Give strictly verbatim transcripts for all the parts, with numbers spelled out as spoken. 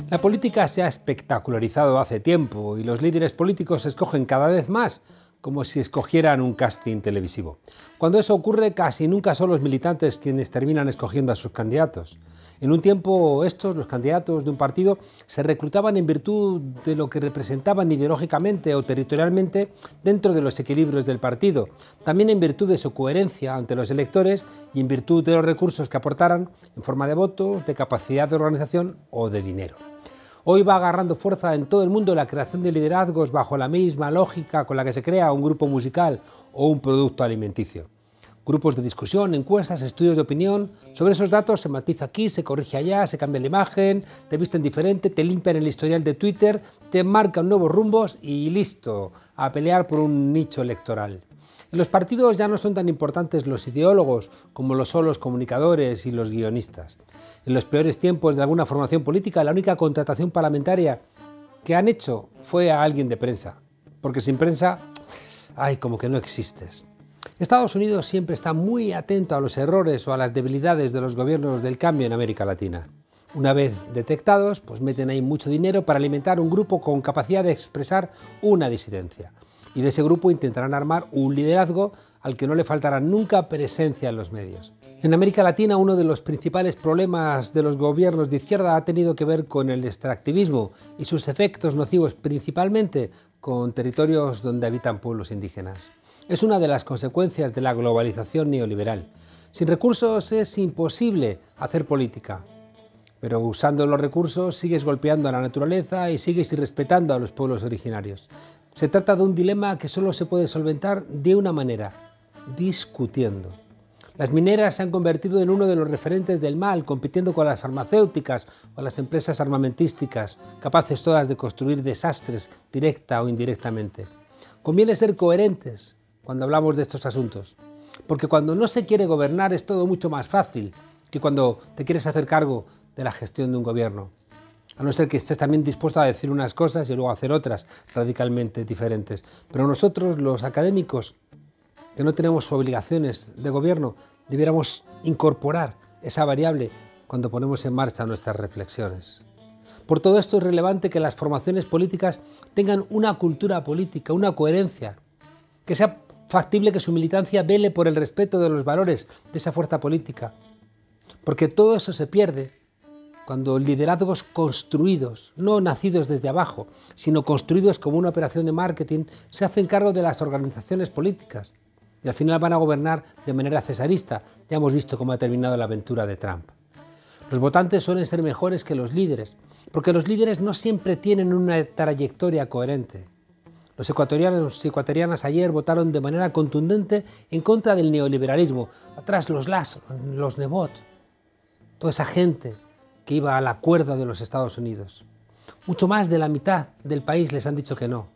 La política se ha espectacularizado hace tiempo y los líderes políticos se escogen cada vez más como si escogieran un casting televisivo. Cuando eso ocurre, casi nunca son los militantes quienes terminan escogiendo a sus candidatos. En un tiempo estos, los candidatos de un partido, se reclutaban en virtud de lo que representaban ideológicamente o territorialmente dentro de los equilibrios del partido, también en virtud de su coherencia ante los electores y en virtud de los recursos que aportaran en forma de votos, de capacidad de organización o de dinero. Hoy va agarrando fuerza en todo el mundo la creación de liderazgos bajo la misma lógica con la que se crea un grupo musical o un producto alimenticio. Grupos de discusión, encuestas, estudios de opinión. Sobre esos datos se matiza aquí, se corrige allá, se cambia la imagen, te visten diferente, te limpian el historial de Twitter, te marcan nuevos rumbos y listo, a pelear por un nicho electoral. En los partidos ya no son tan importantes los ideólogos como lo son los comunicadores y los guionistas. En los peores tiempos de alguna formación política, la única contratación parlamentaria que han hecho fue a alguien de prensa, porque sin prensa, ay, como que no existes. Estados Unidos siempre está muy atento a los errores o a las debilidades de los gobiernos del cambio en América Latina. Una vez detectados, pues meten ahí mucho dinero para alimentar un grupo con capacidad de expresar una disidencia. Y de ese grupo intentarán armar un liderazgo al que no le faltará nunca presencia en los medios. En América Latina, uno de los principales problemas de los gobiernos de izquierda ha tenido que ver con el extractivismo y sus efectos nocivos, principalmente con territorios donde habitan pueblos indígenas. Es una de las consecuencias de la globalización neoliberal. Sin recursos es imposible hacer política, pero usando los recursos sigues golpeando a la naturaleza y sigues irrespetando a los pueblos originarios. Se trata de un dilema que solo se puede solventar de una manera: discutiendo. Las mineras se han convertido en uno de los referentes del mal, compitiendo con las farmacéuticas o las empresas armamentísticas, capaces todas de construir desastres directa o indirectamente. Conviene ser coherentes cuando hablamos de estos asuntos, porque cuando no se quiere gobernar es todo mucho más fácil que cuando te quieres hacer cargo de la gestión de un gobierno. A no ser que estés también dispuesto a decir unas cosas y luego hacer otras radicalmente diferentes. Pero nosotros, los académicos, que no tenemos obligaciones de gobierno, debiéramos incorporar esa variable cuando ponemos en marcha nuestras reflexiones. Por todo esto es relevante que las formaciones políticas tengan una cultura política, una coherencia, que sea factible que su militancia vele por el respeto de los valores de esa fuerza política, porque todo eso se pierde cuando liderazgos construidos, no nacidos desde abajo, sino construidos como una operación de marketing, se hacen cargo de las organizaciones políticas y al final van a gobernar de manera cesarista. Ya hemos visto cómo ha terminado la aventura de Trump. Los votantes suelen ser mejores que los líderes, porque los líderes no siempre tienen una trayectoria coherente. Los ecuatorianos y ecuatorianas ayer votaron de manera contundente en contra del neoliberalismo. Atrás los Lasso, los Nebot, toda esa gente que iba a la cuerda de los Estados Unidos. Mucho más de la mitad del país les han dicho que no.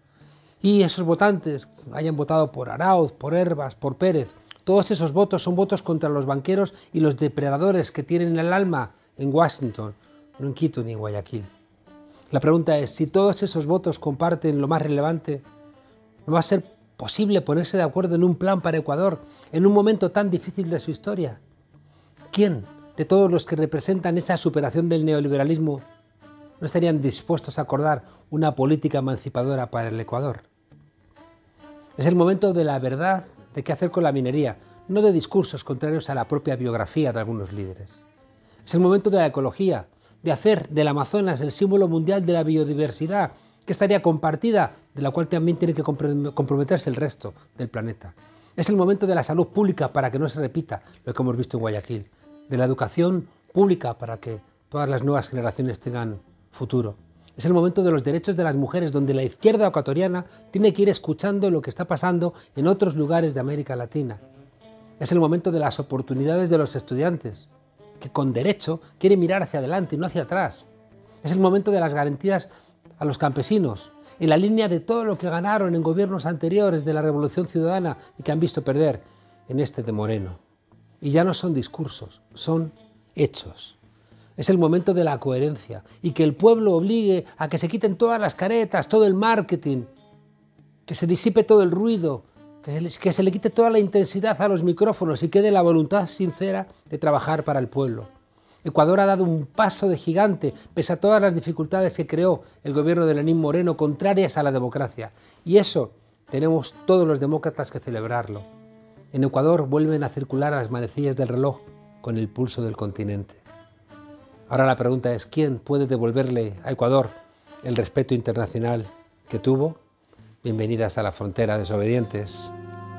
Y esos votantes hayan votado por Arauz, por Hervas, por Pérez, todos esos votos son votos contra los banqueros y los depredadores que tienen el alma en Washington, no en Quito ni en Guayaquil. La pregunta es, si todos esos votos comparten lo más relevante, ¿no va a ser posible ponerse de acuerdo en un plan para Ecuador en un momento tan difícil de su historia? ¿Quién de todos los que representan esa superación del neoliberalismo no estarían dispuestos a acordar una política emancipadora para el Ecuador? Es el momento de la verdad de qué hacer con la minería, no de discursos contrarios a la propia biografía de algunos líderes. Es el momento de la ecología, de hacer del Amazonas el símbolo mundial de la biodiversidad, que estaría compartida, de la cual también tiene que comprometerse el resto del planeta. Es el momento de la salud pública para que no se repita lo que hemos visto en Guayaquil, de la educación pública para que todas las nuevas generaciones tengan futuro. Es el momento de los derechos de las mujeres, donde la izquierda ecuatoriana tiene que ir escuchando lo que está pasando en otros lugares de América Latina. Es el momento de las oportunidades de los estudiantes, que con derecho quieren mirar hacia adelante y no hacia atrás. Es el momento de las garantías a los campesinos, en la línea de todo lo que ganaron en gobiernos anteriores de la Revolución Ciudadana y que han visto perder en este de Moreno. Y ya no son discursos, son hechos. Es el momento de la coherencia y que el pueblo obligue a que se quiten todas las caretas, todo el marketing, que se disipe todo el ruido, que se, le, que se le quite toda la intensidad a los micrófonos y quede la voluntad sincera de trabajar para el pueblo. Ecuador ha dado un paso de gigante, pese a todas las dificultades que creó el gobierno de Lenín Moreno, contrarias a la democracia. Y eso tenemos todos los demócratas que celebrarlo. En Ecuador vuelven a circular las manecillas del reloj con el pulso del continente. Ahora la pregunta es, ¿quién puede devolverle a Ecuador el respeto internacional que tuvo? Bienvenidas a la Frontera Desobedientes.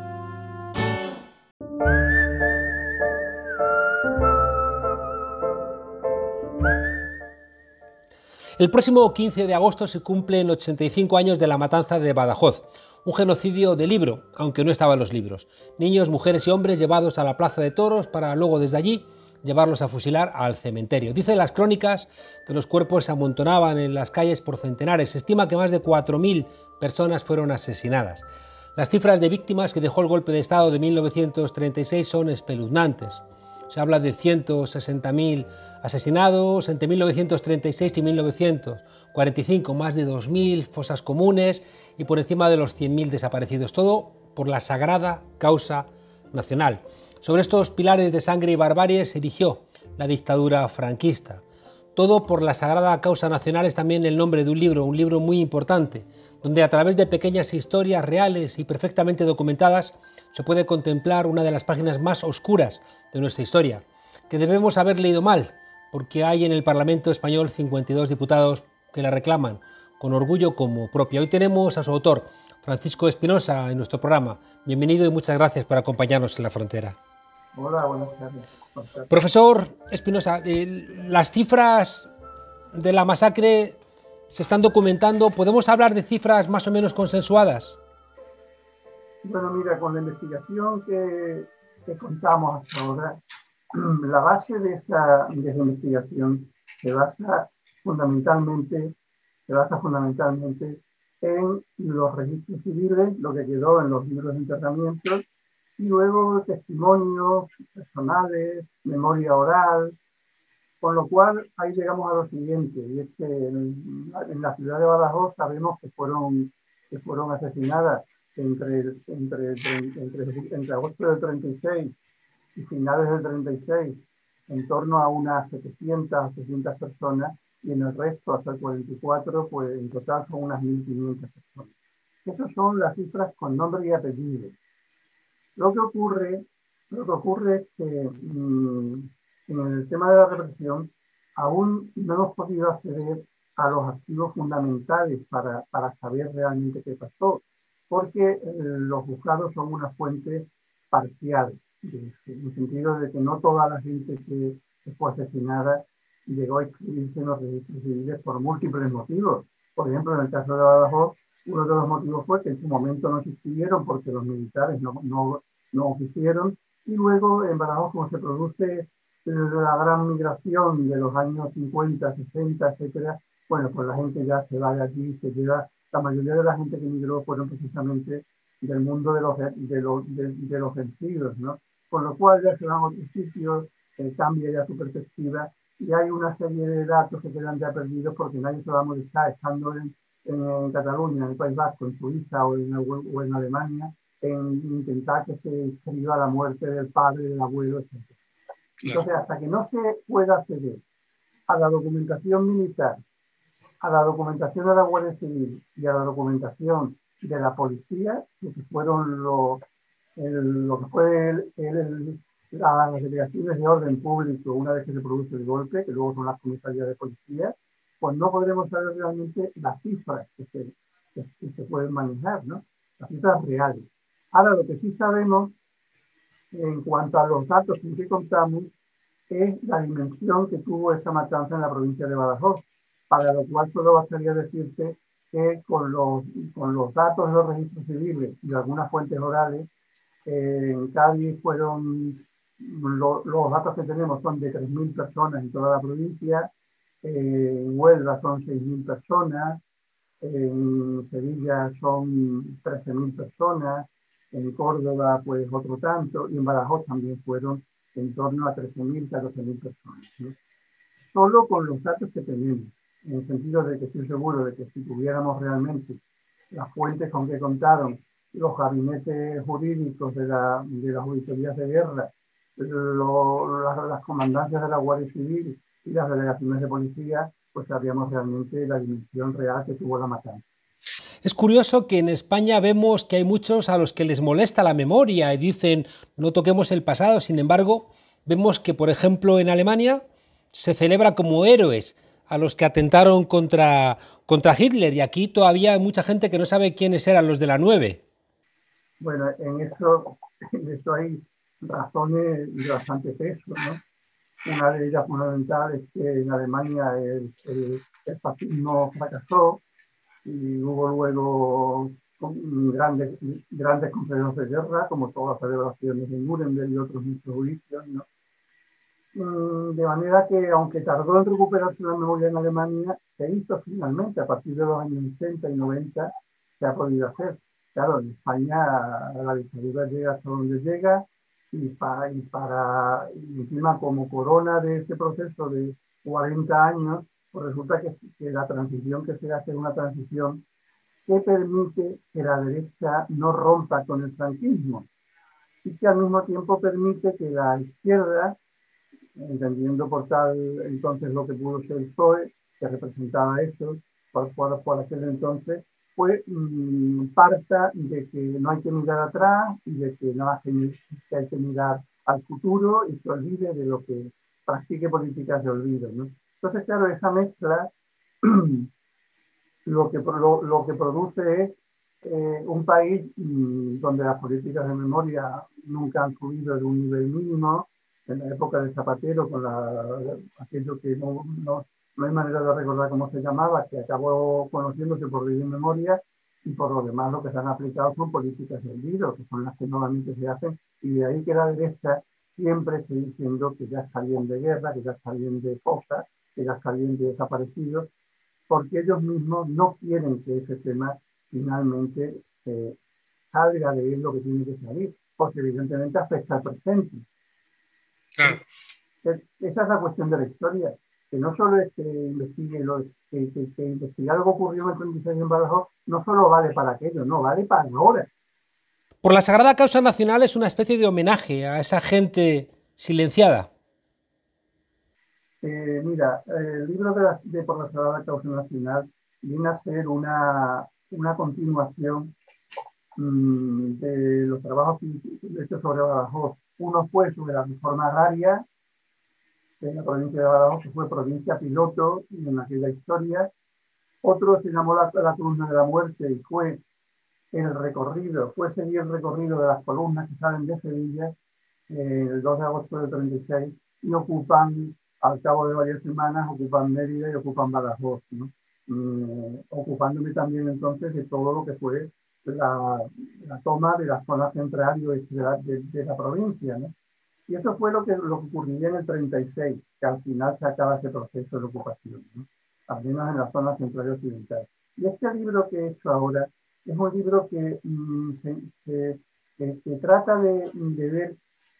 El próximo quince de agosto se cumplen ochenta y cinco años de la matanza de Badajoz, un genocidio de libro, aunque no estaba en los libros. Niños, mujeres y hombres llevados a la plaza de toros para luego desde allí llevarlos a fusilar al cementerio. Dicen las crónicas que los cuerpos se amontonaban en las calles por centenares. Se estima que más de cuatro mil personas fueron asesinadas. Las cifras de víctimas que dejó el golpe de Estado de mil novecientos treinta y seis son espeluznantes. Se habla de ciento sesenta mil asesinados entre mil novecientos treinta y seis y mil novecientos cuarenta y cinco, más de dos mil fosas comunes y por encima de los cien mil desaparecidos. Todo por la sagrada causa nacional. Sobre estos pilares de sangre y barbarie se erigió la dictadura franquista. Todo por la sagrada causa nacional es también el nombre de un libro, un libro muy importante, donde a través de pequeñas historias reales y perfectamente documentadas se puede contemplar una de las páginas más oscuras de nuestra historia, que debemos haber leído mal, porque hay en el Parlamento español cincuenta y dos diputados que la reclaman con orgullo como propia. Hoy tenemos a su autor, Francisco Espinosa, en nuestro programa. Bienvenido y muchas gracias por acompañarnos en La Frontera. Hola, buenas tardes. Profesor Espinosa, eh, las cifras de la masacre se están documentando. ¿Podemos hablar de cifras más o menos consensuadas? Bueno, mira, con la investigación que, que contamos hasta ahora, la base de esa, de esa investigación se basa fundamentalmente, se basa fundamentalmente en los registros civiles, lo que quedó en los libros de enterramiento, y luego testimonios personales, memoria oral, con lo cual ahí llegamos a lo siguiente, y es que en, en la ciudad de Badajoz sabemos que fueron, que fueron asesinadas entre, entre, entre, entre agosto del treinta y seis y finales del treinta y seis en torno a unas setecientas, ochocientas personas, y en el resto, hasta el cuarenta y cuatro, pues en total son unas mil quinientas personas. Esas son las cifras con nombre y apellido. Lo que ocurre, lo que ocurre es que mmm, en el tema de la represión aún no hemos podido acceder a los archivos fundamentales para, para saber realmente qué pasó, porque eh, los juzgados son una fuente parcial, en el sentido de que no toda la gente que, que fue asesinada llegó a inscribirse en los registros civiles por múltiples motivos. Por ejemplo, en el caso de Badajoz, uno de los motivos fue que en su momento no se inscribieron porque los militares no, no, no quisieron, y luego en Badajoz, como se produce la gran migración de los años cincuenta, sesenta, etcétera, bueno, pues la gente ya se va de aquí, se queda, la mayoría de la gente que migró fueron precisamente del mundo de los, de los, de, de los vencidos, ¿no? Con lo cual ya se van a otros sitios, eh, cambia ya su perspectiva, y hay una serie de datos que quedan ya perdidos porque nadie se va a molestar estando en, en Cataluña, en el País Vasco, en Suiza o en, o en Alemania, en intentar que se inscriba la muerte del padre, del abuelo, etcétera. Entonces, hasta que no se pueda acceder a la documentación militar, a la documentación de la Guardia Civil y a la documentación de la policía, lo que fueron los, el, lo que fue el, el, las delegaciones de orden público una vez que se produce el golpe, que luego son las comisarías de policía, pues no podremos saber realmente las cifras que se, que, que se pueden manejar, ¿no? Las cifras reales. Ahora, lo que sí sabemos en cuanto a los datos que contamos es la dimensión que tuvo esa matanza en la provincia de Badajoz, para lo cual solo bastaría decirte que con los, con los datos de los registros civiles y algunas fuentes orales, eh, en Cádiz fueron, lo, los datos que tenemos son de tres mil personas en toda la provincia, eh, en Huelva son seis mil personas, en Sevilla son trece mil personas, en Córdoba pues otro tanto, y en Badajoz también fueron en torno a trece mil, catorce mil personas, ¿no? Solo con los datos que tenemos, en el sentido de que estoy seguro de que si tuviéramos realmente las fuentes con que contaron los gabinetes jurídicos de, la, de las auditorías de guerra lo, las, las comandancias de la Guardia Civil y las delegaciones de policía, pues sabíamos realmente la dimensión real que tuvo la matanza. Es curioso que en España vemos que hay muchos a los que les molesta la memoria y dicen no toquemos el pasado. Sin embargo, vemos que, por ejemplo, en Alemania se celebra como héroes a los que atentaron contra, contra Hitler, y aquí todavía hay mucha gente que no sabe quiénes eran los de la nueve. Bueno, en eso, en eso hay razones de bastante peso, ¿no? Una de ellas fundamental es que en Alemania el, el, el fascismo fracasó y hubo luego grandes, grandes conflictos de guerra, como todas las celebraciones de Nuremberg y otros muchos juicios, ¿no? De manera que, aunque tardó en recuperarse la memoria en Alemania, se hizo finalmente, a partir de los años ochenta y noventa, se ha podido hacer. Claro, en España la dictadura llega hasta donde llega, y para, y para y encima como corona de ese proceso de cuarenta años, pues resulta que, que la transición que se hace es una transición que permite que la derecha no rompa con el franquismo y que al mismo tiempo permite que la izquierda, entendiendo por tal entonces lo que pudo ser el P S O E, que representaba eso por, por, por aquel entonces, pues mmm, parta de que no hay que mirar atrás y de que no hay que, que hay que mirar al futuro y se olvide de lo que practique políticas de olvido, ¿no? Entonces, claro, esa mezcla lo, que, lo, lo que produce es eh, un país mmm, donde las políticas de memoria nunca han subido de un nivel mínimo. En la época de Zapatero, con la, aquello que no, no, no hay manera de recordar cómo se llamaba, que acabó conociéndose por ley de memoria, y por lo demás lo que se han aplicado son políticas de olvido, que son las que normalmente se hacen, y de ahí que la derecha siempre esté diciendo que ya está bien de guerra, que ya está bien de cosas, que ya está bien de desaparecidos, porque ellos mismos no quieren que ese tema finalmente se salga de él lo que tiene que salir, porque evidentemente afecta al presente. Claro. Esa es la cuestión de la historia, que no solo es que investigue lo, que, que, que investigar lo que ocurrió en el treinta y seis en Badajoz, no solo vale para aquello, no, vale para ahora. Por la Sagrada Causa Nacional es una especie de homenaje a esa gente silenciada. Eh, mira, el libro de, la, de Por la Sagrada Causa Nacional viene a ser una, una continuación mmm, de los trabajos hechos sobre Badajoz. Uno fue sobre la reforma agraria de la provincia de Badajoz, que fue provincia piloto en aquella historia. Otro se llamó la, la columna de la muerte y fue el recorrido, fue seguir el recorrido de las columnas que salen de Sevilla eh, el dos de agosto del treinta y seis y ocupan, al cabo de varias semanas, ocupan Mérida y ocupan Badajoz, ¿no? Mm, ocupándome también entonces de todo lo que fue la, la toma de la zona central y oeste de la, de, de la provincia, ¿no? Y eso fue lo que, lo que ocurriría en el treinta y seis, que al final se acaba ese proceso de ocupación, ¿no? Al menos en la zona central y occidental. Y este libro que he hecho ahora es un libro que, mmm, se, se, que, que trata de, de ver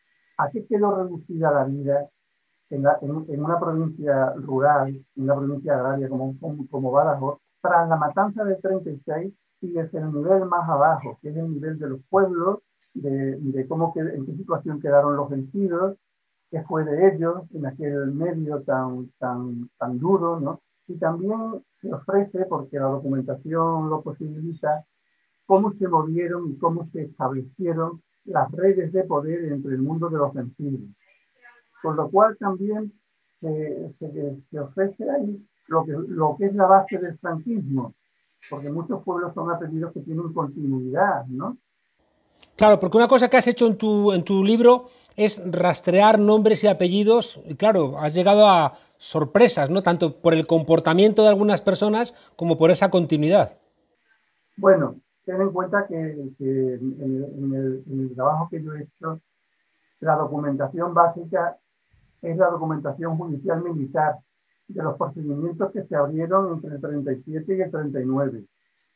a qué quedó reducida la vida en, la, en, en una provincia rural, en una provincia agraria como, como, como Badajoz, tras la matanza del treinta y seis y desde el nivel más abajo, que es el nivel de los pueblos, de, de cómo que, en qué situación quedaron los vencidos, qué fue de ellos en aquel medio tan, tan, tan duro, ¿no? Y también se ofrece, porque la documentación lo posibilita, cómo se movieron y cómo se establecieron las redes de poder entre el mundo de los vencidos. Con lo cual también se, se, se ofrece ahí lo que, lo que es la base del franquismo, porque muchos pueblos son apellidos que tienen continuidad, ¿no? Claro, porque una cosa que has hecho en tu, en tu libro es rastrear nombres y apellidos, y claro, has llegado a sorpresas, ¿no? Tanto por el comportamiento de algunas personas como por esa continuidad. Bueno, ten en cuenta que, que en, en, el, en el trabajo que yo he hecho, la documentación básica es la documentación judicial militar de los procedimientos que se abrieron entre el treinta y siete y el treinta y nueve.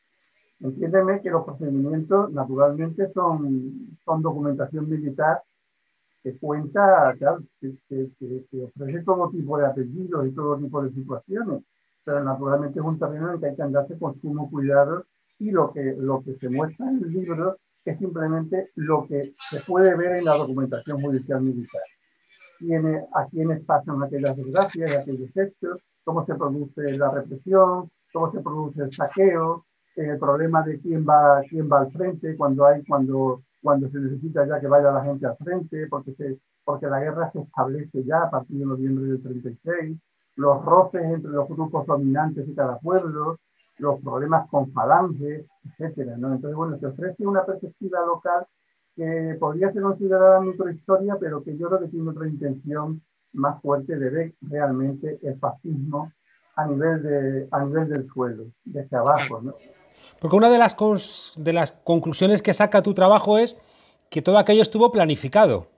Entiéndeme que los procedimientos, naturalmente, son, son documentación militar que cuenta, claro, que, que, que, que ofrece todo tipo de apellidos y todo tipo de situaciones, pero naturalmente es un terreno en el que hay que andarse con sumo cuidado y lo que, lo que se muestra en el libro es simplemente lo que se puede ver en la documentación judicial militar. Quiénes, a quiénes pasan aquellas desgracias y aquellos hechos, cómo se produce la represión, cómo se produce el saqueo, el problema de quién va, quién va al frente, cuando, hay, cuando, cuando se necesita ya que vaya la gente al frente, porque, se, porque la guerra se establece ya a partir de noviembre del treinta y seis, los roces entre los grupos dominantes de cada pueblo, los problemas con falanges, etcétera, ¿no? Entonces, bueno, se ofrece una perspectiva local que podría ser considerada microhistoria, pero que yo creo que tiene otra intención más fuerte de ver realmente el fascismo a nivel, de, a nivel del suelo, desde abajo, ¿no? Porque una de las, de las conclusiones que saca tu trabajo es que todo aquello estuvo planificado.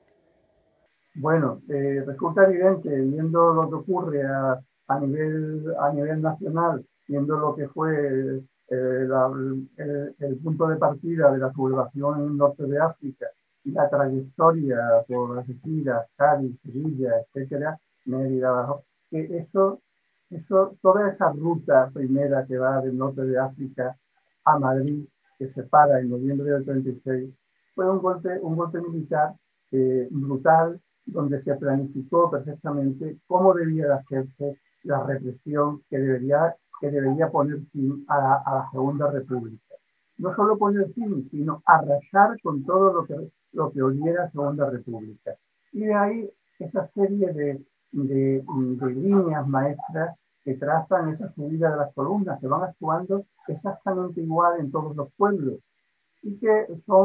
Bueno, eh, resulta evidente, viendo lo que ocurre a, a, nivel, a nivel nacional, viendo lo que fue eh, la, el, el punto de partida de la sublevación en el norte de África y la trayectoria por Algeciras, Cádiz, Sevilla, etcétera, Mérida, abajo, que eso, eso, toda esa ruta primera que va del norte de África a Madrid, que se para en noviembre del treinta y seis, fue un golpe, un golpe militar eh, brutal, donde se planificó perfectamente cómo debía de hacerse la represión que debería, que debería poner fin a la, a la Segunda República. No solo poner fin, sino arrasar con todo lo que, lo que oliera Segunda República. Y de ahí esa serie de, de, de líneas maestras que trazan esa subida de las columnas, que van actuando exactamente igual en todos los pueblos y que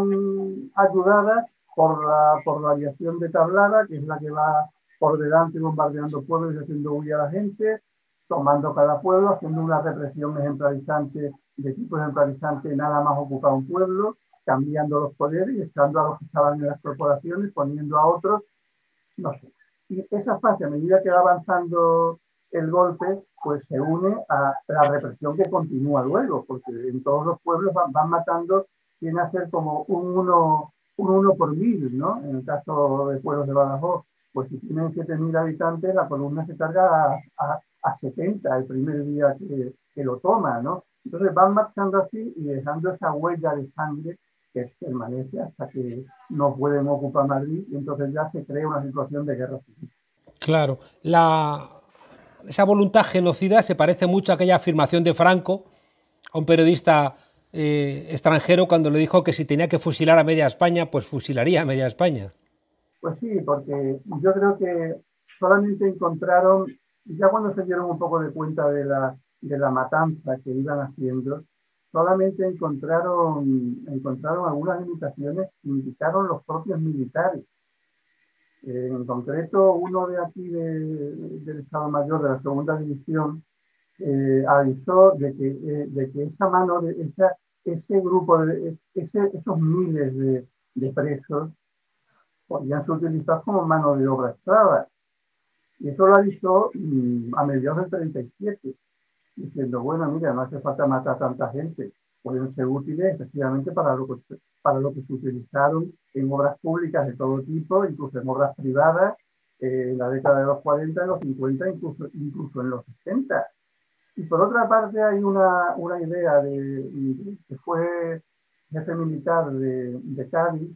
son ayudadas por la, por la aviación de Tablada, que es la que va por delante bombardeando pueblos y haciendo huir a la gente, tomando cada pueblo, haciendo una represión ejemplarizante, de tipo ejemplarizante, nada más ocupar un pueblo, cambiando los poderes y echando a los que estaban en las corporaciones, poniendo a otros, no sé. Y esa fase, a medida que va avanzando el golpe, pues se une a la represión que continúa luego, porque en todos los pueblos van, van matando, viene a ser como un uno, un uno por mil, ¿no? En el caso de pueblos de Badajoz, pues si tienen siete mil habitantes, la columna se carga a, a, a setenta el primer día que, que lo toma, ¿no? Entonces van marchando así y dejando esa huella de sangre que permanece hasta que no pueden ocupar Madrid y entonces ya se crea una situación de guerra civil. Claro, la, esa voluntad genocida se parece mucho a aquella afirmación de Franco a un periodista eh, extranjero cuando le dijo que si tenía que fusilar a media España, pues fusilaría a media España. Pues sí, porque yo creo que solamente encontraron, ya cuando se dieron un poco de cuenta de la, de la matanza que iban haciendo, solamente encontraron, encontraron algunas limitaciones que indicaron los propios militares. Eh, en concreto, uno de aquí de, del Estado Mayor de la Segunda División eh, avisó de que, eh, de que esa mano, de, esa, ese grupo, de, ese, esos miles de, de presos podían ser utilizados como mano de obra esclava. Y eso lo avisó mmm, a mediados del treinta y siete, diciendo, bueno, mira, no hace falta matar a tanta gente, pueden ser útiles efectivamente para lo que, para lo que se utilizaron en obras públicas de todo tipo, incluso en obras privadas, eh, en la década de los cuarenta, en los cincuenta, incluso, incluso en los sesenta. Y por otra parte hay una, una idea de, de, que fue jefe militar de, de Cádiz,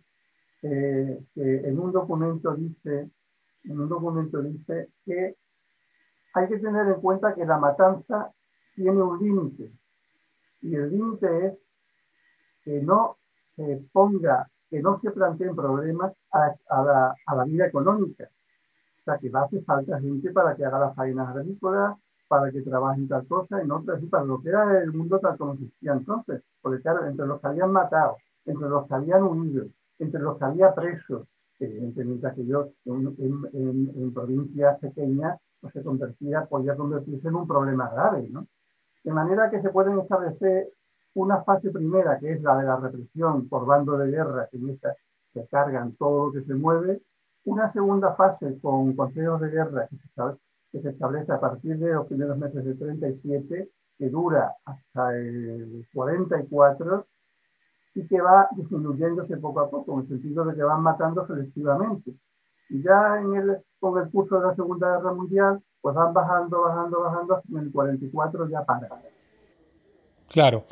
eh, que en un documento dice, en un documento dice que hay que tener en cuenta que la matanza tiene un límite, y el límite es que no se ponga, que no se planteen problemas a, a, la, a la vida económica. O sea, que va a hacer falta gente para que haga las faenas agrícolas, para que trabaje en tal cosa, en otras, y para lo que era el mundo tal como existía entonces. Porque claro, entre los que habían matado, entre los que habían huido, entre los que había presos, evidentemente aquello en, en, en, en provincias pequeñas pues se convertía, podía convertirse en un problema grave, ¿no? De manera que se pueden establecer una fase primera, que es la de la represión por bando de guerra, que en esta se cargan todo lo que se mueve, una segunda fase con consejos de guerra que se, que se establece a partir de los primeros meses del treinta y siete, que dura hasta el cuarenta y cuatro y que va disminuyéndose poco a poco, en el sentido de que van matando selectivamente. Y ya en el, con el curso de la Segunda Guerra Mundial, pues van bajando, bajando, bajando, hasta en el cuarenta y cuatro ya para. Claro,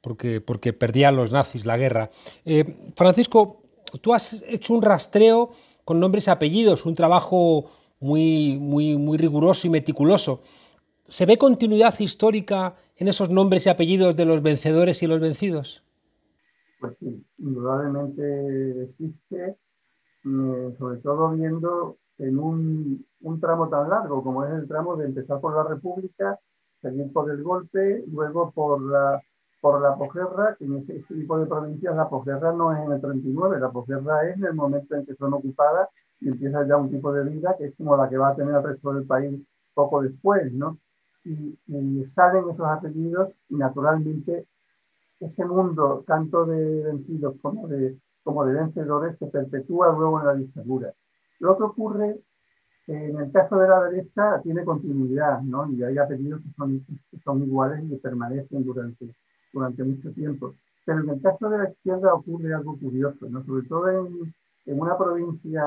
porque, porque perdían los nazis la guerra. Eh, Francisco, tú has hecho un rastreo con nombres y apellidos, un trabajo muy, muy, muy riguroso y meticuloso. ¿Se ve continuidad histórica en esos nombres y apellidos de los vencedores y los vencidos? Pues sí, indudablemente existe, eh, sobre todo viendo en un, un tramo tan largo como es el tramo de empezar por la República, seguir por el golpe, luego por la, por la posguerra, que en ese, ese tipo de provincias la posguerra no es en el treinta y nueve, la posguerra es en el momento en que son ocupadas y empieza ya un tipo de vida que es como la que va a tener el resto del país poco después, ¿no? Y, y salen esos apellidos y naturalmente ese mundo, tanto de vencidos como de, como de vencedores, se perpetúa luego en la dictadura. Lo que ocurre, en el caso de la derecha, tiene continuidad, ¿no? Y hay apellidos que son, que son iguales y que permanecen durante, durante mucho tiempo. Pero en el caso de la izquierda ocurre algo curioso, ¿no? Sobre todo en, en una provincia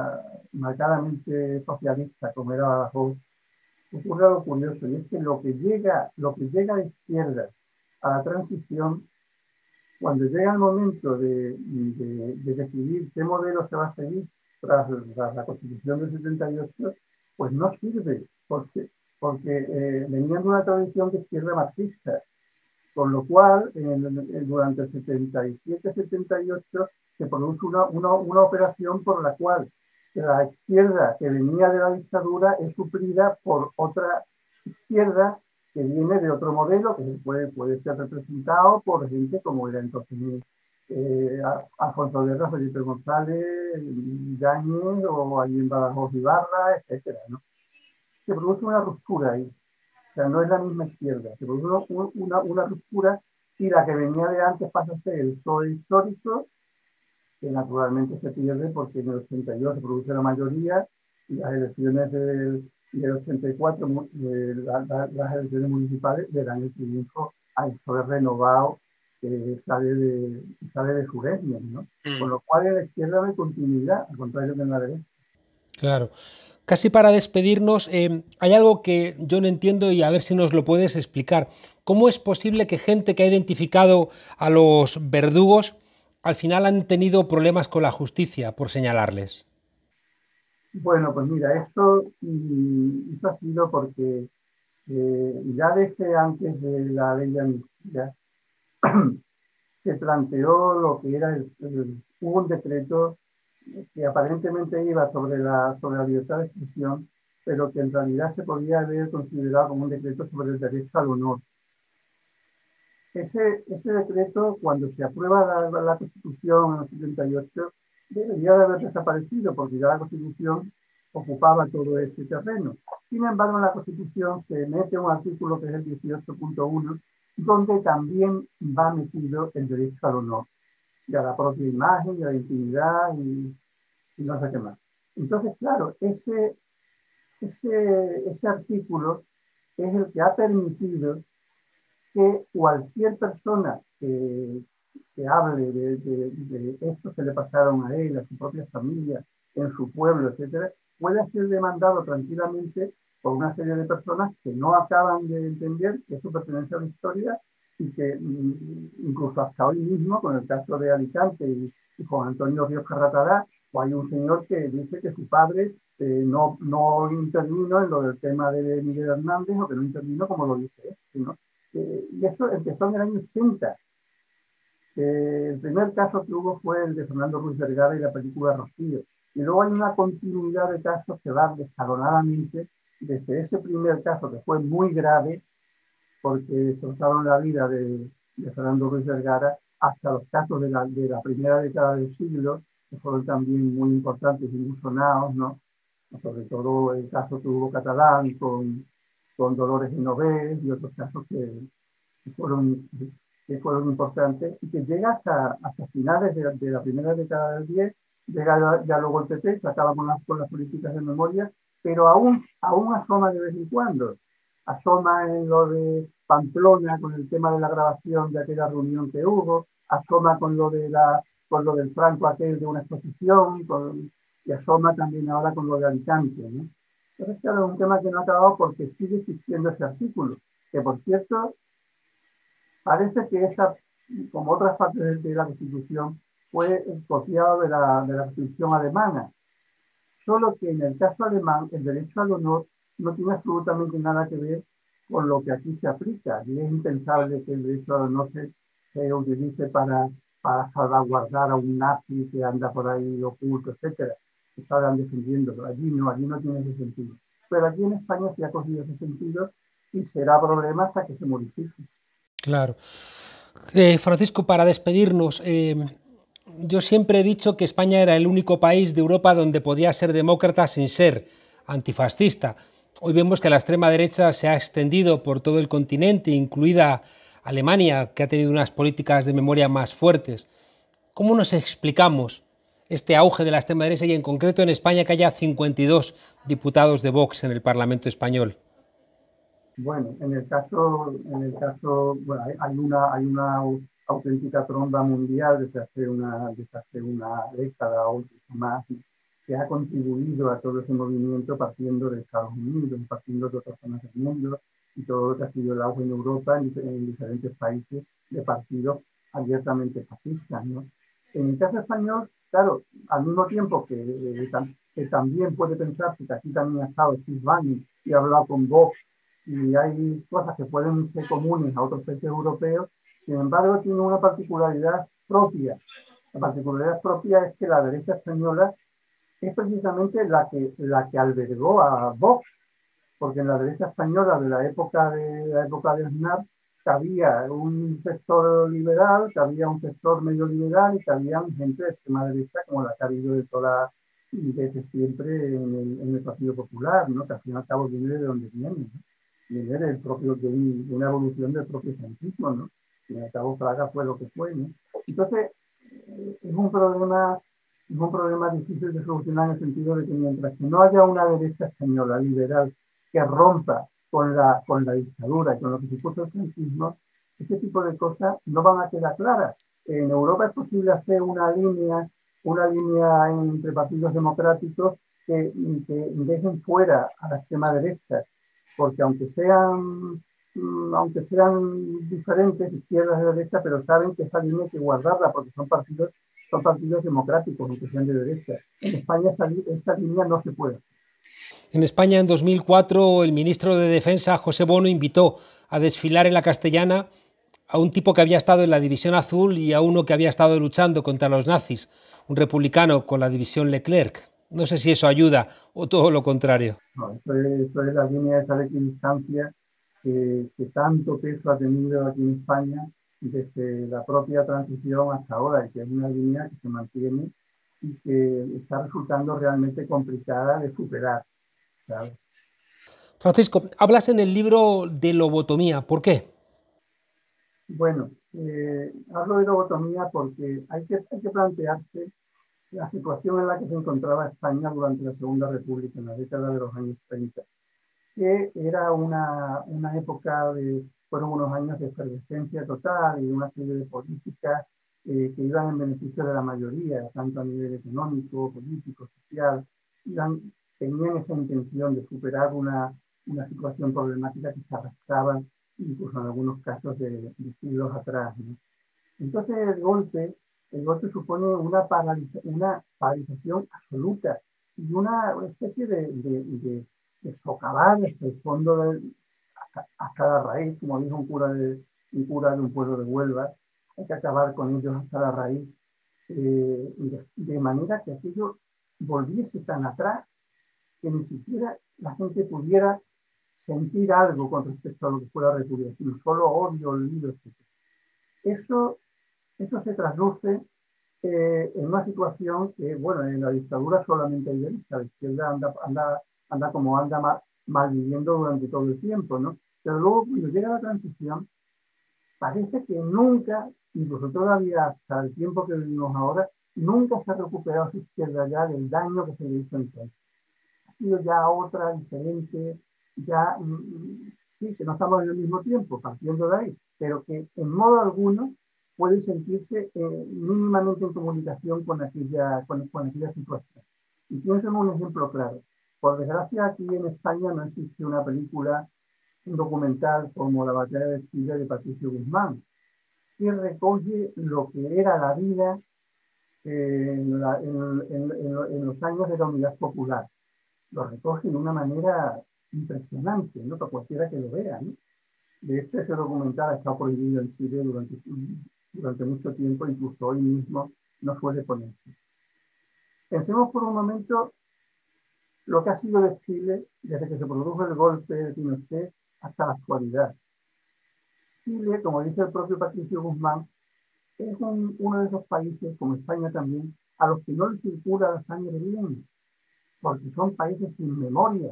marcadamente socialista como era Badajoz, ocurre algo curioso, y es que lo que llega, lo que llega a la izquierda a la transición, cuando llega el momento de, de, de decidir qué modelo se va a seguir tras, tras la Constitución del setenta y ocho, pues no sirve, porque, porque eh, venían de una tradición de izquierda marxista, con lo cual en, en, durante el setenta y siete setenta y ocho se produce una, una, una operación por la cual la izquierda que venía de la dictadura es suplida por otra izquierda que viene de otro modelo, que puede, puede ser representado por gente como era entonces eh, Alfonso Guerra, Felipe González, Yáñez, o allí en Badajoz Ibarra, etcétera, ¿no? Se produce una ruptura ahí. O sea, no es la misma izquierda. Se produce una, una, una ruptura y la que venía de antes pasa a ser el P S O E histórico, que naturalmente se pierde porque en el ochenta y dos se produce la mayoría y las elecciones del, del ochenta y cuatro, eh, la, la, las elecciones municipales le dan el triunfo al P S O E renovado que sale de, sale de su régimen, ¿no? Mm. Con lo cual en la izquierda no hay continuidad, al contrario que en la derecha. Claro. Casi para despedirnos, eh, hay algo que yo no entiendo y a ver si nos lo puedes explicar. ¿Cómo es posible que gente que ha identificado a los verdugos al final han tenido problemas con la justicia por señalarles? Bueno, pues mira, esto, esto ha sido porque eh, ya desde antes de la ley de amnistía se planteó lo que era el, el, hubo un decreto que aparentemente iba sobre la, sobre la libertad de expresión, pero que en realidad se podía haber considerado como un decreto sobre el derecho al honor. Ese, ese decreto, cuando se aprueba la, la Constitución en el setenta y ocho, debería de haber desaparecido, porque ya la Constitución ocupaba todo ese terreno. Sin embargo, en la Constitución se mete un artículo que es el dieciocho punto uno, donde también va metido el derecho al honor, y a la propia imagen, y a la intimidad, y, y no sé qué más. Entonces, claro, ese, ese, ese artículo es el que ha permitido que cualquier persona que, que hable de, de, de esto que le pasaron a él, a su propia familia, en su pueblo, etcétera, pueda ser demandado tranquilamente por una serie de personas que no acaban de entender que eso pertenece a la historia y que incluso hasta hoy mismo, con el caso de Alicante y, y Juan Antonio Ríos Carratalá, pues hay un señor que dice que su padre eh, no, no intervino en lo del tema de Miguel Hernández, o que no intervino como lo dice él, sino Eh, y eso empezó en el año ochenta. Eh, el primer caso que hubo fue el de Fernando Ruiz Vergara y la película Rocío. Y luego hay una continuidad de casos que van escalonadamente desde ese primer caso, que fue muy grave, porque destrozaron la vida de, de Fernando Ruiz Vergara, hasta los casos de la, de la primera década del siglo, que fueron también muy importantes y muy sonados, ¿no? Sobre todo el caso que hubo Catalán con, con Dolores Genovés y otros casos que, que, fueron, que fueron importantes y que llega hasta, hasta finales de, de la primera década del diez, llega ya, ya luego el P P, se acaba con las, con las políticas de memoria, pero aún, aún asoma de vez en cuando. Asoma en lo de Pamplona con el tema de la grabación de aquella reunión que hubo, asoma con lo, de la, con lo del Franco aquel de una exposición, con, y asoma también ahora con lo de Alicante, ¿no? Entonces, claro, es un tema que no ha acabado porque sigue existiendo ese artículo, que por cierto, Parece que esa, como otras partes de la Constitución, fue copiado de la, de la Constitución alemana. Solo que en el caso alemán, el derecho al honor no tiene absolutamente nada que ver con lo que aquí se aplica. Y es impensable que el derecho al honor se, se utilice para, para salvaguardar a un nazi que anda por ahí oculto, etcétera, que salgan defendiéndolo. Allí no, allí no tiene ese sentido. Pero aquí en España se ha cogido ese sentido y será problema hasta que se modifique. Claro. Eh, Francisco, para despedirnos, eh, yo siempre he dicho que España era el único país de Europa donde podía ser demócrata sin ser antifascista. Hoy vemos que la extrema derecha se ha extendido por todo el continente, incluida Alemania, que ha tenido unas políticas de memoria más fuertes. ¿Cómo nos explicamos este auge de la extrema derecha y en concreto en España que haya cincuenta y dos diputados de Vox en el Parlamento español? Bueno, en el caso, en el caso bueno, hay, hay, una, hay una auténtica tromba mundial desde hace una, desde hace una década o más que ha contribuido a todo ese movimiento partiendo de Estados Unidos, partiendo de otras zonas del mundo y todo lo que ha sido el auge en Europa, en, en diferentes países de partidos abiertamente fascistas, ¿no? En el caso español, claro, al mismo tiempo que, eh, que también puede pensarse que aquí también ha estado Steve Bannon y ha hablado con Vox y hay cosas que pueden ser comunes a otros países europeos, sin embargo tiene una particularidad propia. La particularidad propia es que la derecha española es precisamente la que, la que albergó a Vox, porque en la derecha española de la época de la época de Aznar había un sector liberal, había un sector medio liberal y había gente de extrema derecha como la que ha habido de toda, desde siempre en el, en el Partido Popular, ¿no? Que al fin y al cabo viene de donde viene, ¿no? Viene del propio, de, un, de, una evolución del propio franquismo, ¿no? Y al cabo Fraga fue lo que fue, ¿no? Entonces, es un problema, es un problema difícil de solucionar en el sentido de que mientras que no haya una derecha española liberal que rompa con la, con la dictadura y con lo que supuso el franquismo, este tipo de cosas no van a quedar claras. En Europa es posible hacer una línea, una línea entre partidos democráticos que, que dejen fuera a la extrema derecha, porque aunque sean, aunque sean diferentes, izquierdas y derecha, pero saben que esa línea hay que guardarla porque son partidos, son partidos democráticos, aunque sean de derecha. En España esa, esa línea no se puede. En España, en dos mil cuatro, el ministro de Defensa, José Bono, invitó a desfilar en la Castellana a un tipo que había estado en la División Azul y a uno que había estado luchando contra los nazis, un republicano con la División Leclerc. No sé si eso ayuda o todo lo contrario. No, eso, es, eso es la línea esa de equidistancia que, que tanto peso ha tenido aquí en España desde la propia transición hasta ahora, y que es una línea que se mantiene y que está resultando realmente complicada de superar, ¿sabes? Francisco, hablas en el libro de lobotomía. ¿Por qué? Bueno, eh, hablo de lobotomía porque hay que, hay que plantearse la situación en la que se encontraba España durante la Segunda República, en la década de los años treinta, que era una, una época de, fueron unos años de efervescencia total y una serie de políticas eh, que iban en beneficio de la mayoría, tanto a nivel económico, político, social, iban, tenían esa intención de superar una, una situación problemática que se arrastraba incluso en algunos casos de, de siglos atrás, ¿no? Entonces el golpe, el golpe supone una, paraliza, una paralización absoluta y una especie de, de, de, de socavar hasta el fondo, del, hasta, hasta la raíz, como dijo un cura, de, un cura de un pueblo de Huelva, hay que acabar con ellos hasta la raíz, eh, de, de manera que aquello volviese tan atrás que ni siquiera la gente pudiera sentir algo con respecto a lo que fue la República, sino solo odio, olvido, etcétera. Eso Eso se traduce eh, en una situación que, bueno, en la dictadura solamente hay derecha, la izquierda anda, anda, anda como anda mal, mal viviendo durante todo el tiempo, ¿no? Pero luego, cuando llega la transición, parece que nunca, incluso todavía hasta el tiempo que vivimos ahora, nunca se ha recuperado su izquierda ya del daño que se le hizo entonces. Ha sido ya otra, diferente, ya, sí, que no estamos en el mismo tiempo, partiendo de ahí, pero que en modo alguno puede sentirse eh, mínimamente en comunicación con aquella, con, con aquella situación. Y pienso en un ejemplo claro. Por desgracia, aquí en España no existe una película, un documental como La batalla de Chile de Patricio Guzmán, que recoge lo que era la vida eh, en, la, en, en, en, en los años de la Unidad Popular. Lo recoge de una manera impresionante, ¿no? Para cualquiera que lo vea, ¿no? De este ese documental ha estado prohibido en Chile durante, durante mucho tiempo, incluso hoy mismo no suele ponerse. Pensemos por un momento lo que ha sido de Chile desde que se produjo el golpe de Pinochet hasta la actualidad. Chile, como dice el propio Patricio Guzmán, es un, uno de esos países, como España también, a los que no les circula la sangre bien, porque son países sin memoria,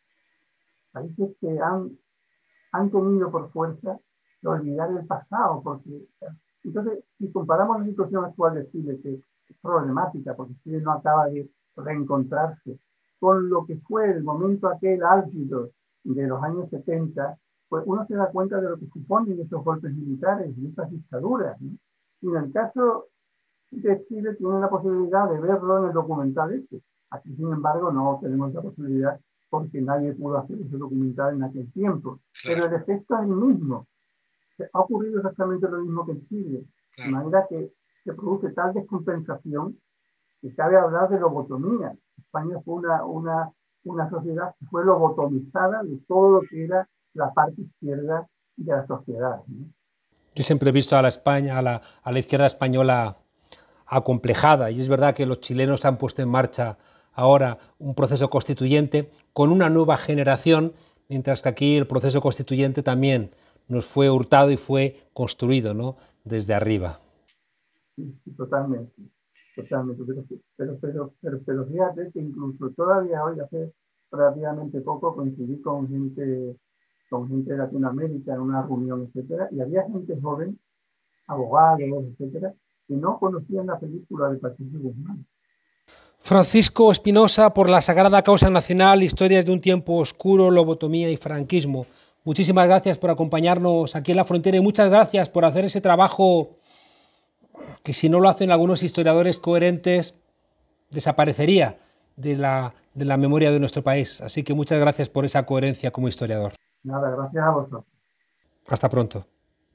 países que han, han tenido por fuerza de olvidar el pasado, porque entonces, si comparamos la situación actual de Chile, que es problemática, porque Chile no acaba de reencontrarse, con lo que fue el momento aquel álgido de los años setenta, pues uno se da cuenta de lo que suponen esos golpes militares y esas dictaduras, ¿no? Y en el caso de Chile tienen la posibilidad de verlo en el documental este. Aquí, sin embargo, no tenemos la posibilidad porque nadie pudo hacer ese documental en aquel tiempo. Claro. Pero el efecto es el mismo. Ha ocurrido exactamente lo mismo que en Chile. Claro. De manera que se produce tal descompensación que cabe hablar de lobotomía. España fue una, una, una sociedad que fue lobotomizada de todo lo que era la parte izquierda de la sociedad, ¿no? Yo siempre he visto a la España, a la, a la izquierda española acomplejada, y es verdad que los chilenos han puesto en marcha ahora un proceso constituyente con una nueva generación, mientras que aquí el proceso constituyente también nos fue hurtado y fue construido, ¿no?, desde arriba. Sí, sí, totalmente, totalmente. Pero, pero, pero, pero, pero fíjate que incluso todavía hoy, hace relativamente poco, coincidí con gente, con gente de Latinoamérica en una reunión, etcétera, y había gente joven, abogados, etcétera, que no conocían la película de Patricio Guzmán. Francisco Espinosa, por la Sagrada Causa Nacional, Historias de un tiempo oscuro, lobotomía y franquismo. Muchísimas gracias por acompañarnos aquí en La Frontera y muchas gracias por hacer ese trabajo que, si no lo hacen algunos historiadores coherentes, desaparecería de la, de la memoria de nuestro país. Así que muchas gracias por esa coherencia como historiador. Nada, gracias a vosotros. Hasta pronto.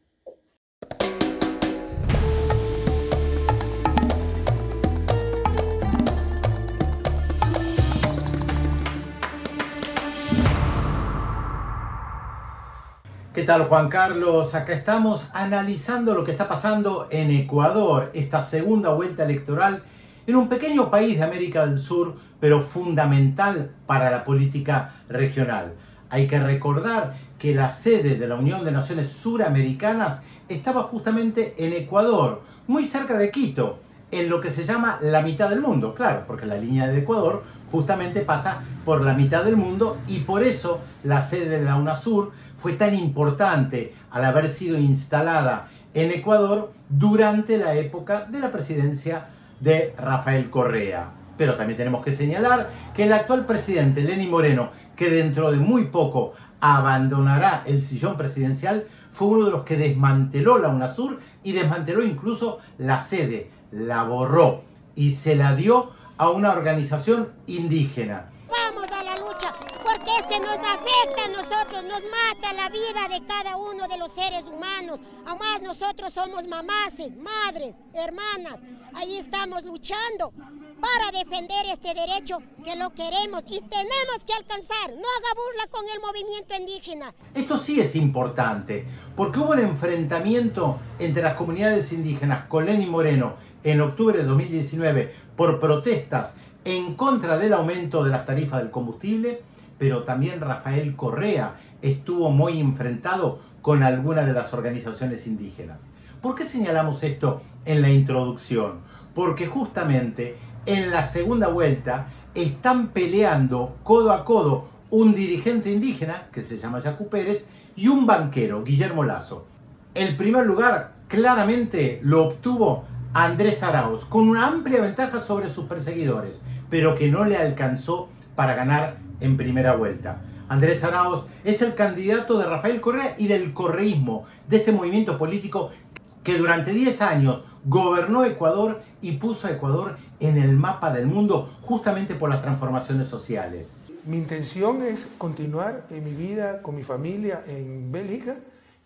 ¿Qué tal, Juan Carlos? Acá estamos analizando lo que está pasando en Ecuador, esta segunda vuelta electoral en un pequeño país de América del Sur, pero fundamental para la política regional. Hay que recordar que la sede de la Unión de Naciones Suramericanas estaba justamente en Ecuador, muy cerca de Quito, en lo que se llama la mitad del mundo, claro, porque la línea de Ecuador justamente pasa por la mitad del mundo y por eso la sede de la UNASUR fue tan importante al haber sido instalada en Ecuador durante la época de la presidencia de Rafael Correa. Pero también tenemos que señalar que el actual presidente, Lenín Moreno, que dentro de muy poco abandonará el sillón presidencial, fue uno de los que desmanteló la UNASUR y desmanteló incluso la sede, la borró y se la dio a una organización indígena. Vamos a la lucha, porque este nos afecta a nosotros, nos mata la vida de cada uno de los seres humanos. Además, nosotros somos mamaces, madres, hermanas. Ahí estamos luchando para defender este derecho que lo queremos y tenemos que alcanzar. No haga burla con el movimiento indígena. Esto sí es importante, porque hubo un enfrentamiento entre las comunidades indígenas con Lenín Moreno en octubre de dos mil diecinueve por protestas en contra del aumento de las tarifas del combustible, pero también Rafael Correa estuvo muy enfrentado con algunas de las organizaciones indígenas. ¿Por qué señalamos esto en la introducción? Porque justamente en la segunda vuelta están peleando codo a codo un dirigente indígena, que se llama Yacu Pérez, y un banquero, Guillermo Lasso. El primer lugar claramente lo obtuvo Andrés Arauz, con una amplia ventaja sobre sus perseguidores, pero que no le alcanzó para ganar en primera vuelta. Andrés Arauz es el candidato de Rafael Correa y del correísmo, de este movimiento político que durante diez años gobernó Ecuador y puso a Ecuador en el mapa del mundo justamente por las transformaciones sociales. Mi intención es continuar en mi vida con mi familia en Bélgica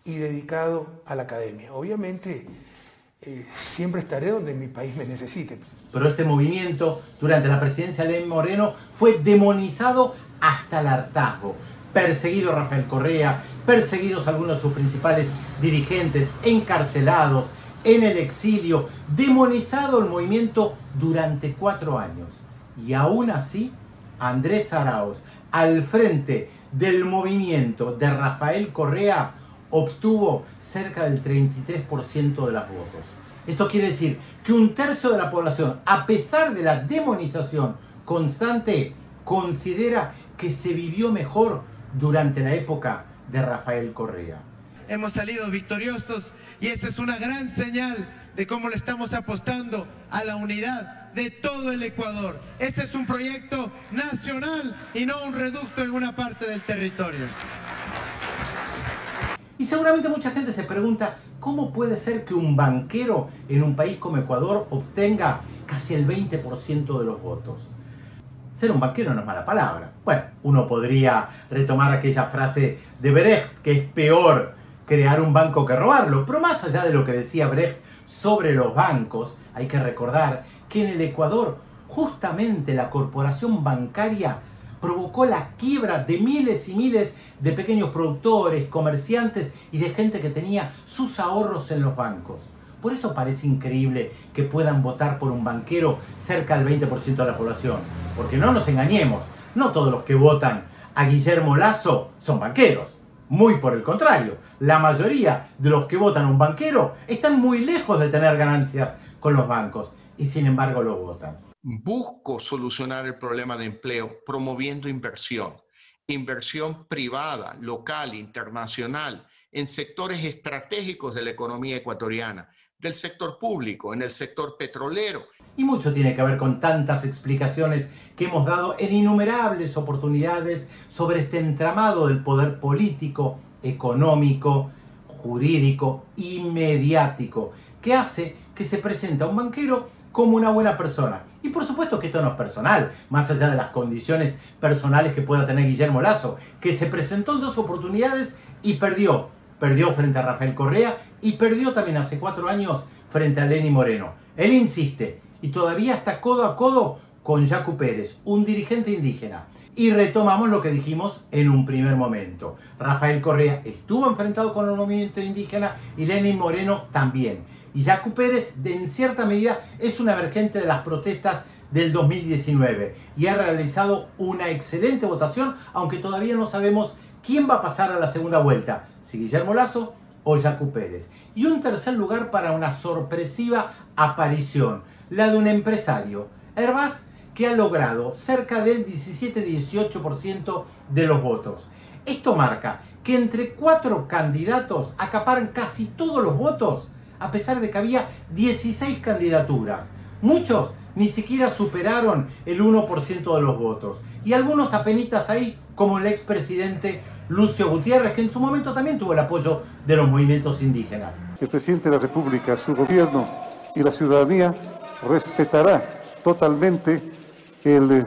y dedicado a la academia. Obviamente, eh, siempre estaré donde mi país me necesite. Pero este movimiento, durante la presidencia de Lenín Moreno, fue demonizado hasta el hartazgo. Perseguido Rafael Correa, perseguidos algunos de sus principales dirigentes, encarcelados, en el exilio, demonizado el movimiento durante cuatro años. Y aún así, Andrés Arauz, al frente del movimiento de Rafael Correa, obtuvo cerca del treinta y tres por ciento de los votos. Esto quiere decir que un tercio de la población, a pesar de la demonización constante, considera que se vivió mejor durante la época de Rafael Correa. Hemos salido victoriosos y esa es una gran señal de cómo le estamos apostando a la unidad de todo el Ecuador. Este es un proyecto nacional y no un reducto en una parte del territorio. Y seguramente mucha gente se pregunta cómo puede ser que un banquero en un país como Ecuador obtenga casi el veinte por ciento de los votos. Ser un banquero no es mala palabra. Bueno, uno podría retomar aquella frase de Brecht, que es peor crear un banco que robarlo. Pero más allá de lo que decía Brecht sobre los bancos, hay que recordar que en el Ecuador justamente la corporación bancaria provocó la quiebra de miles y miles de pequeños productores, comerciantes y de gente que tenía sus ahorros en los bancos. Por eso parece increíble que puedan votar por un banquero cerca del veinte por ciento de la población. Porque no nos engañemos, no todos los que votan a Guillermo Lasso son banqueros. Muy por el contrario, la mayoría de los que votan a un banquero están muy lejos de tener ganancias con los bancos y sin embargo lo votan. Busco solucionar el problema de empleo promoviendo inversión, inversión privada, local, internacional, en sectores estratégicos de la economía ecuatoriana, del sector público, en el sector petrolero. Y mucho tiene que ver con tantas explicaciones que hemos dado en innumerables oportunidades sobre este entramado del poder político, económico, jurídico y mediático, que hace que se presente a un banquero como una buena persona. Y por supuesto que esto no es personal, más allá de las condiciones personales que pueda tener Guillermo Lasso, que se presentó en dos oportunidades y perdió. Perdió frente a Rafael Correa y perdió también hace cuatro años frente a Lenín Moreno. Él insiste y todavía está codo a codo con Yacu Pérez, un dirigente indígena. Y retomamos lo que dijimos en un primer momento. Rafael Correa estuvo enfrentado con el movimiento indígena y Lenín Moreno también. Y Yacu Pérez, de, en cierta medida, es un emergente de las protestas del dos mil diecinueve y ha realizado una excelente votación, aunque todavía no sabemos quién va a pasar a la segunda vuelta, si Guillermo Lasso o Yacu Pérez. Y un tercer lugar para una sorpresiva aparición, la de un empresario, Hervás, que ha logrado cerca del diecisiete a dieciocho por ciento de los votos. Esto marca que entre cuatro candidatos acaparan casi todos los votos, a pesar de que había dieciséis candidaturas. Muchos ni siquiera superaron el uno por ciento de los votos. Y algunos apenitas ahí, como el expresidente Lucio Gutiérrez, que en su momento también tuvo el apoyo de los movimientos indígenas. El presidente de la República, su gobierno y la ciudadanía respetará totalmente el,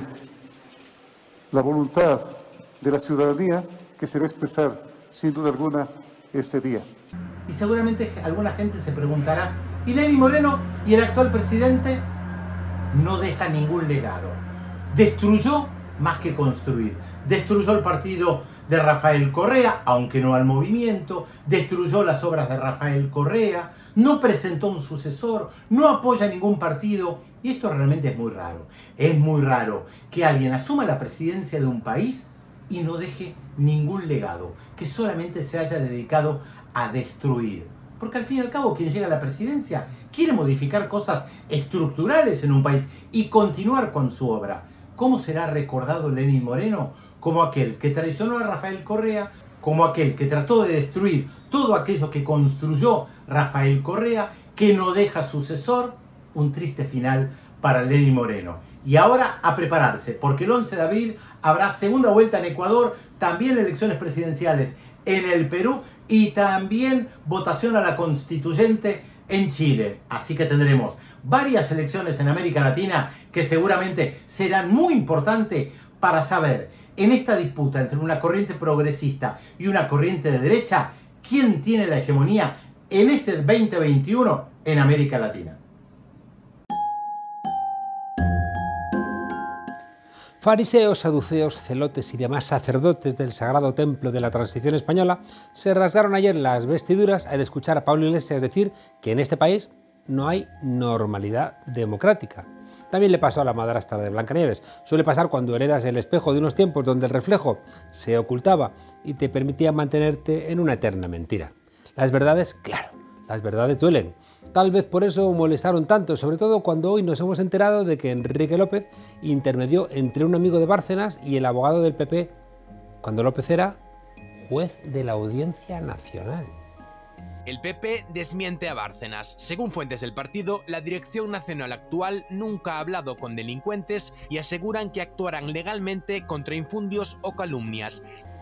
la voluntad de la ciudadanía que se va a expresar sin duda alguna este día. Y seguramente alguna gente se preguntará, ¿y Lenín Moreno y el actual presidente? No deja ningún legado. Destruyó más que construir. Destruyó el partido de Rafael Correa, aunque no al movimiento. Destruyó las obras de Rafael Correa. No presentó un sucesor. No apoya a ningún partido. Y esto realmente es muy raro. Es muy raro que alguien asuma la presidencia de un país y no deje ningún legado. Que solamente se haya dedicado a destruir. Porque al fin y al cabo quien llega a la presidencia quiere modificar cosas estructurales en un país y continuar con su obra. ¿Cómo será recordado Lenín Moreno? Como aquel que traicionó a Rafael Correa, como aquel que trató de destruir todo aquello que construyó Rafael Correa, que no deja sucesor. Un triste final para Lenín Moreno. Y ahora a prepararse, porque el once de abril habrá segunda vuelta en Ecuador, también elecciones presidenciales en el Perú y también votación a la constituyente en Chile. Así que tendremos varias elecciones en América Latina que seguramente serán muy importantes para saber en esta disputa entre una corriente progresista y una corriente de derecha quién tiene la hegemonía en este veinte veintiuno en América Latina. Fariseos, saduceos, celotes y demás sacerdotes del sagrado templo de la Transición española se rasgaron ayer las vestiduras al escuchar a Pablo Iglesias decir que en este país no hay normalidad democrática. También le pasó a la madrastra de Blancanieves. Suele pasar cuando heredas el espejo de unos tiempos donde el reflejo se ocultaba y te permitía mantenerte en una eterna mentira. Las verdades, claro, las verdades duelen. Tal vez por eso molestaron tanto, sobre todo cuando hoy nos hemos enterado de que Enrique López intermedió entre un amigo de Bárcenas y el abogado del P P, cuando López era juez de la Audiencia Nacional. El P P desmiente a Bárcenas. Según fuentes del partido, la dirección nacional actual nunca ha hablado con delincuentes y aseguran que actuarán legalmente contra infundios o calumnias.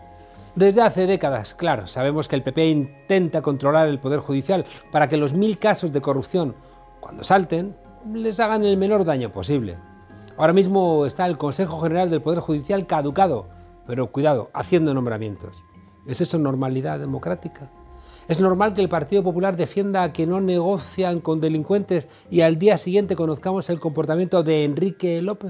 Desde hace décadas, claro, sabemos que el P P intenta controlar el Poder Judicial para que los mil casos de corrupción, cuando salten, les hagan el menor daño posible. Ahora mismo está el Consejo General del Poder Judicial caducado, pero cuidado, haciendo nombramientos. ¿Es eso normalidad democrática? ¿Es normal que el Partido Popular defienda que no negocian con delincuentes y al día siguiente conozcamos el comportamiento de Enrique López?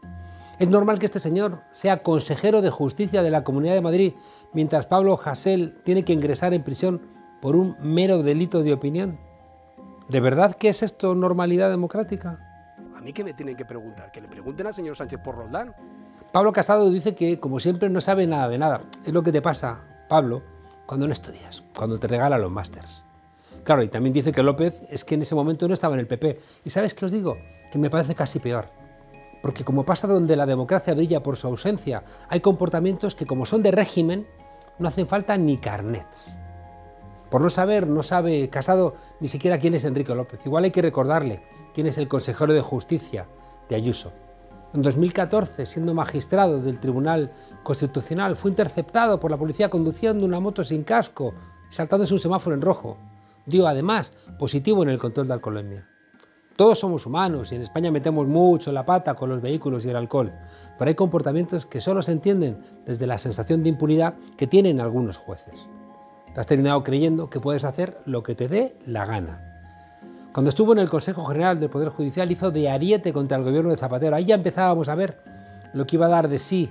¿Es normal que este señor sea consejero de Justicia de la Comunidad de Madrid mientras Pablo Hasél tiene que ingresar en prisión por un mero delito de opinión? ¿De verdad que es esto normalidad democrática? ¿A mí qué me tienen que preguntar? ¿Que le pregunten al señor Sánchez por Roldán? Pablo Casado dice que, como siempre, no sabe nada de nada. Es lo que te pasa, Pablo, cuando no estudias, cuando te regalan los másters. Claro, y también dice que López es que en ese momento no estaba en el P P. ¿Y sabes qué os digo? Que me parece casi peor. Porque como pasa donde la democracia brilla por su ausencia, hay comportamientos que, como son de régimen, no hacen falta ni carnets. Por no saber, no sabe Casado ni siquiera quién es Enrique López. Igual hay que recordarle quién es el consejero de Justicia de Ayuso. En dos mil catorce, siendo magistrado del Tribunal Constitucional, fue interceptado por la policía conduciendo una moto sin casco y saltándose un semáforo en rojo. Dio, además, positivo en el control de alcoholemia. Todos somos humanos y en España metemos mucho la pata con los vehículos y el alcohol, pero hay comportamientos que solo se entienden desde la sensación de impunidad que tienen algunos jueces. Te has terminado creyendo que puedes hacer lo que te dé la gana. Cuando estuvo en el Consejo General del Poder Judicial hizo de ariete contra el gobierno de Zapatero. Ahí ya empezábamos a ver lo que iba a dar de sí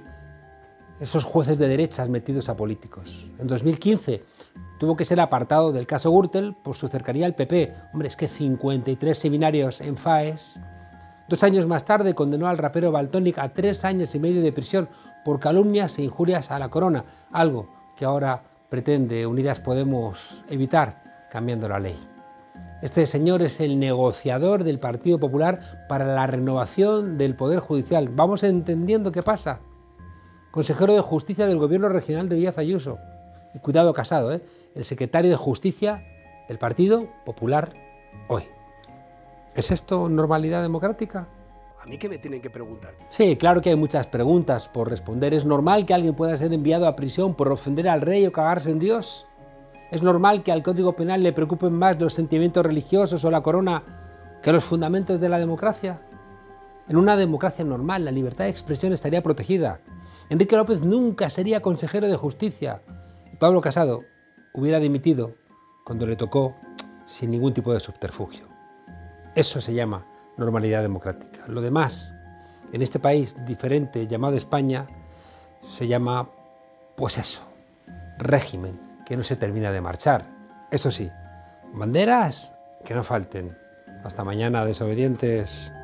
esos jueces de derechas metidos a políticos. En dos mil quince tuvo que ser apartado del caso Gürtel por su cercanía al P P. Hombre, es que cincuenta y tres seminarios en Faes. Dos años más tarde condenó al rapero Valtonyc a tres años y medio de prisión por calumnias e injurias a la corona, algo que ahora pretende Unidas Podemos evitar cambiando la ley. Este señor es el negociador del Partido Popular para la renovación del Poder Judicial. Vamos entendiendo qué pasa. Consejero de Justicia del Gobierno Regional de Díaz Ayuso. Y cuidado, Casado, ¿eh? El secretario de Justicia del Partido Popular hoy. ¿Es esto normalidad democrática? ¿A mí qué me tienen que preguntar? Sí, claro que hay muchas preguntas por responder. ¿Es normal que alguien pueda ser enviado a prisión por ofender al rey o cagarse en Dios? ¿Es normal que al Código Penal le preocupen más los sentimientos religiosos o la corona que los fundamentos de la democracia? En una democracia normal, la libertad de expresión estaría protegida. Enrique López nunca sería consejero de Justicia. Y Pablo Casado hubiera dimitido cuando le tocó sin ningún tipo de subterfugio. Eso se llama normalidad democrática. Lo demás, en este país diferente llamado España, se llama, pues eso, régimen que no se termina de marchar. Eso sí, banderas que no falten. Hasta mañana, desobedientes.